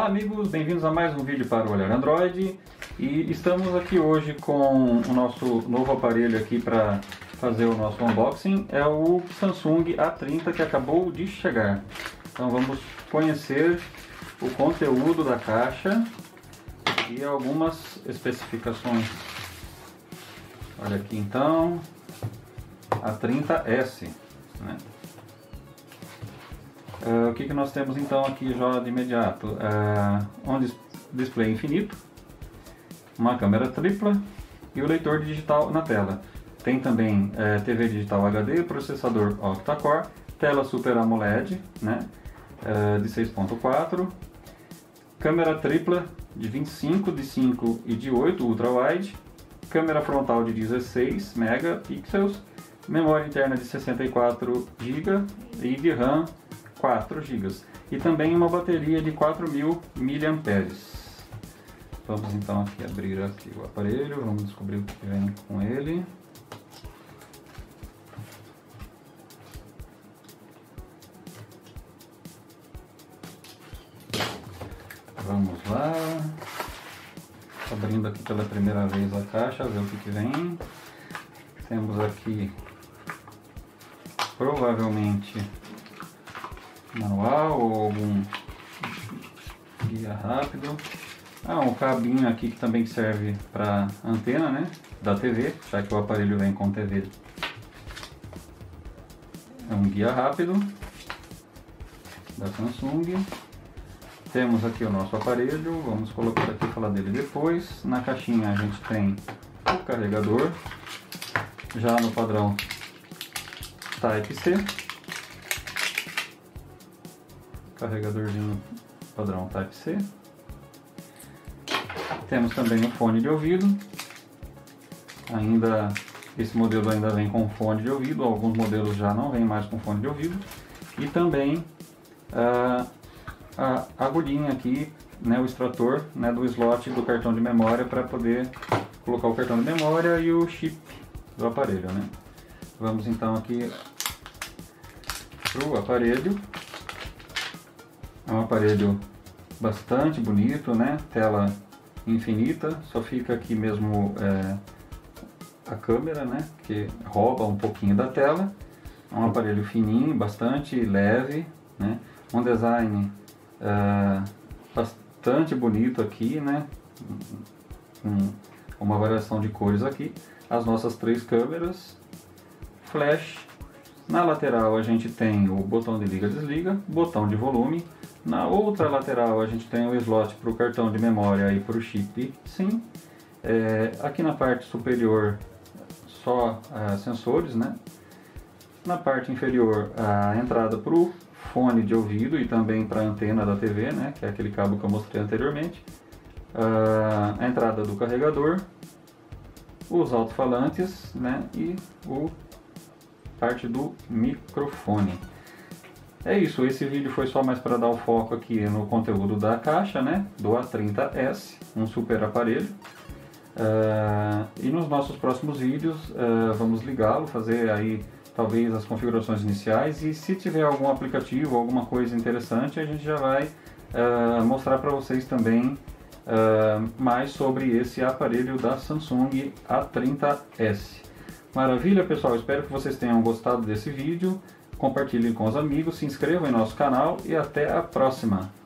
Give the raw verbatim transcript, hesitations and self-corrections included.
Olá amigos, bem-vindos a mais um vídeo para o Olhar Android. E estamos aqui hoje com o nosso novo aparelho aqui para fazer o nosso unboxing. É o Samsung A trinta que acabou de chegar. Então vamos conhecer o conteúdo da caixa e algumas especificações. Olha aqui então, A trinta S, né? Uh, o que, que nós temos então aqui já de imediato? Uh, um dis display infinito, uma câmera tripla e o leitor digital na tela. Tem também uh, T V digital H D, processador octa-core, tela Super AMOLED, né, uh, de seis ponto quatro, câmera tripla de vinte e cinco, de cinco e de oito ultra-wide, câmera frontal de dezesseis megapixels, memória interna de sessenta e quatro gigas e de RAM quatro gigas, e também uma bateria de quatro mil miliamperes. Vamos então aqui abrir aqui o aparelho, vamos descobrir o que vem com ele. Vamos lá, abrindo aqui pela primeira vez a caixa, ver o que, que vem. Temos aqui provavelmente manual ou algum guia rápido. Ah, um cabinho aqui que também serve para antena, né, da T V, já que o aparelho vem com T V. É um guia rápido da Samsung. Temos aqui o nosso aparelho, vamos colocar aqui e falar dele depois. Na caixinha a gente tem o carregador, já no padrão Type-C. Carregadorzinho padrão Type-C. Temos também o fone de ouvido. Ainda esse modelo ainda vem com fone de ouvido, alguns modelos já não vem mais com fone de ouvido. E também a, a agulhinha aqui, né, o extrator, né, do slot do cartão de memória para poder colocar o cartão de memória e o chip do aparelho, né? Vamos então aqui para o aparelho. É um aparelho bastante bonito, né? Tela infinita, só fica aqui mesmo é, a câmera, né, que rouba um pouquinho da tela. É um aparelho fininho, bastante leve, né? Um design é, bastante bonito aqui, né? Com uma variação de cores aqui. As nossas três câmeras, flash. Na lateral a gente tem o botão de liga-desliga, botão de volume. Na outra lateral a gente tem o slot para o cartão de memória e para o chip SIM. É, aqui na parte superior só é, sensores, né? Na parte inferior a entrada para o fone de ouvido e também para a antena da T V, né? Que é aquele cabo que eu mostrei anteriormente. A, a entrada do carregador, os alto-falantes, né? E o parte do microfone. É isso, esse vídeo foi só mais para dar o foco aqui no conteúdo da caixa, né, do A trinta S, um super aparelho. Uh, e nos nossos próximos vídeos uh, vamos ligá-lo, fazer aí talvez as configurações iniciais, e se tiver algum aplicativo, alguma coisa interessante, a gente já vai uh, mostrar para vocês também uh, mais sobre esse aparelho da Samsung A trinta S. Maravilha, pessoal, espero que vocês tenham gostado desse vídeo. Compartilhem com os amigos, se inscrevam em nosso canal e até a próxima!